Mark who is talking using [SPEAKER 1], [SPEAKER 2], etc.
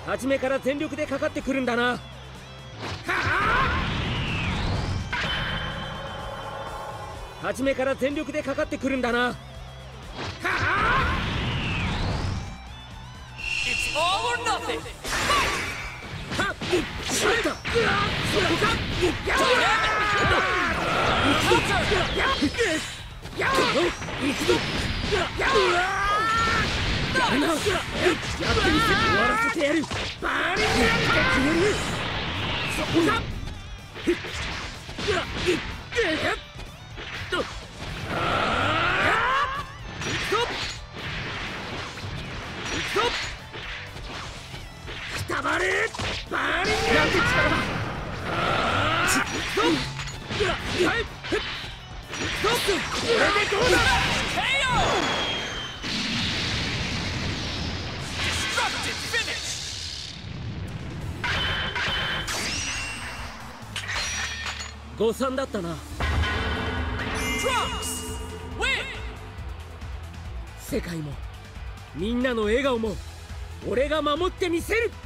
[SPEAKER 1] 初めから全力でかかってくるんだな。はあ、初めから全力でかかってくるんだな。はあ、
[SPEAKER 2] It's all or nothing.
[SPEAKER 1] はっ、しまった。そこか。や
[SPEAKER 2] Counter.
[SPEAKER 1] 行くぞ。やるな。やってみせ、終わらせてやる。バーニングやってくれる。そこか。くたばれ。バーニングやって力だ。これでどうだ。
[SPEAKER 2] KO. Destructive finish.
[SPEAKER 1] 誤算だったな。
[SPEAKER 2] Trunks win.
[SPEAKER 1] 世界もみんなの笑顔も俺が守ってみせる。